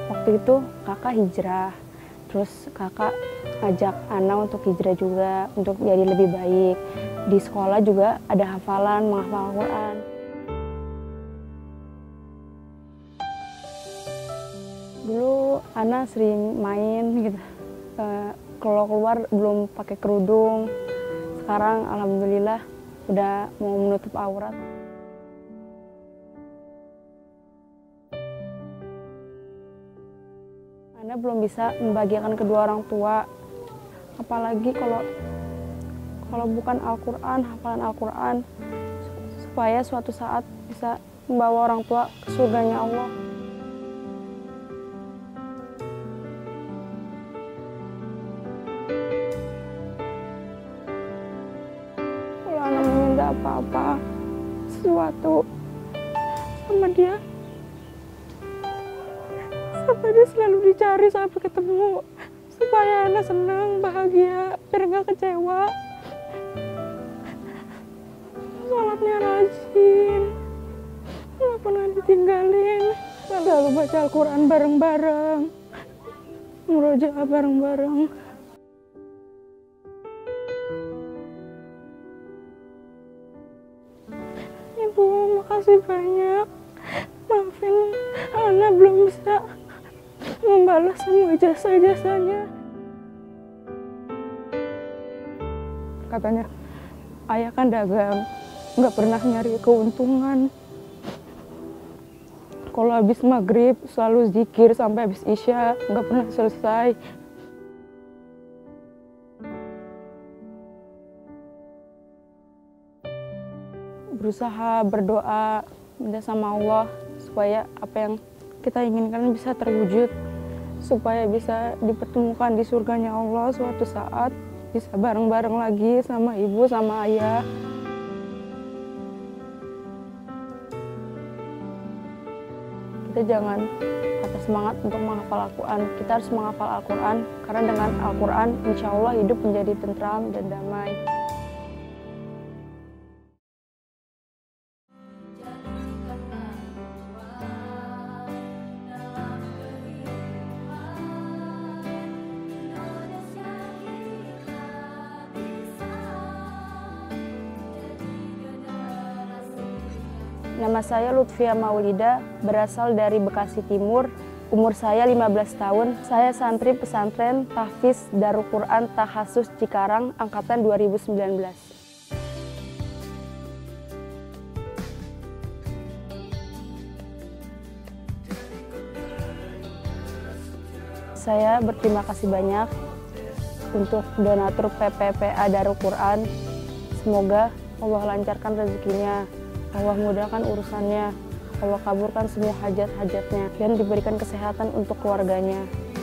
Waktu itu kakak hijrah, terus kakak ngajak Ana untuk hijrah juga, untuk jadi lebih baik. Di sekolah juga ada hafalan, menghafal Al-Quran. Dulu Ana sering main gitu, kalau keluar belum pakai kerudung. Sekarang alhamdulillah udah mau menutup aurat. Ana belum bisa membahagiakan kedua orang tua, apalagi kalau bukan Al-Quran, hafalan Al-Quran, supaya suatu saat bisa membawa orang tua ke surganya Allah. Kalau Ana meminta apa-apa, sesuatu sama dia, sampai dia selalu dicari sampai ketemu, supaya Ana senang, bahagia, biar nggak kecewa. Sholatnya rajin, nggak pernah ditinggalin, selalu baca Al-Quran bareng-bareng, murojaah bareng-bareng. Ibu, makasih banyak. Maafin Ana belum bisa membalas semua jasa-jasanya. Katanya, ayah kan dagang, nggak pernah nyari keuntungan. Kalau habis maghrib selalu zikir sampai habis isya, nggak pernah selesai. Berusaha berdoa, minta sama Allah supaya apa yang kita inginkan bisa terwujud, supaya bisa dipertemukan di surganya Allah suatu saat, bisa bareng-bareng lagi sama ibu sama ayah. Kita jangan patah semangat untuk menghafal Al-Quran. Kita harus menghafal Al-Quran, karena dengan Al-Quran insya Allah hidup menjadi tentram dan damai. Nama saya Lutfia Maulida, berasal dari Bekasi Timur. Umur saya 15 tahun. Saya santri pesantren Tahfiz Darul Quran Tahasus Cikarang, angkatan 2019. Saya berterima kasih banyak untuk donatur PPPA Darul Quran. Semoga Allah lancarkan rezekinya, Allah mudahkan urusannya, Allah kabulkan semua hajat-hajatnya, dan diberikan kesehatan untuk keluarganya.